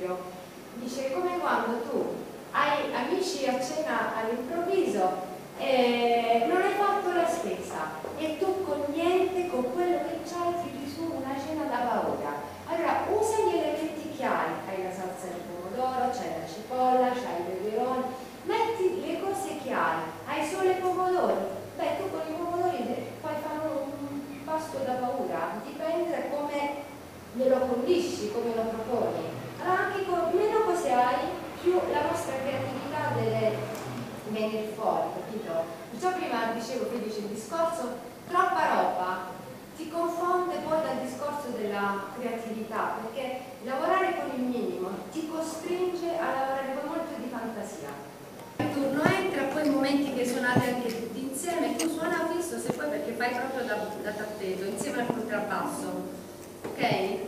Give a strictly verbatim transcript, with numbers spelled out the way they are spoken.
esempio, dice come quando tu hai amici a cena all'improvviso e non hai fatto la spesa e tu con niente, con quello che c'hai, tiri su una cena da paura. Allora usa gli elementi chiari, hai la salsa di pomodoro, c'hai la cipolla, c'hai i peperoni, metti le cose chiare, hai solo i pomodori, beh tu con i pomodori puoi fare un pasto da paura, dipende da come glielo condisci, come lo proponi. Allora anche con meno cose hai, più la nostra creatività deve venire fuori, capito? Già prima dicevo che dice il discorso, troppa roba ti confonde poi dal discorso della creatività, perché lavorare con il minimo ti costringe a lavorare con molto di fantasia. Il turno entra, poi momenti che suonate anche tutti insieme, tu suona visto se poi perché fai proprio da, da tappeto, insieme al contrabbasso, ok?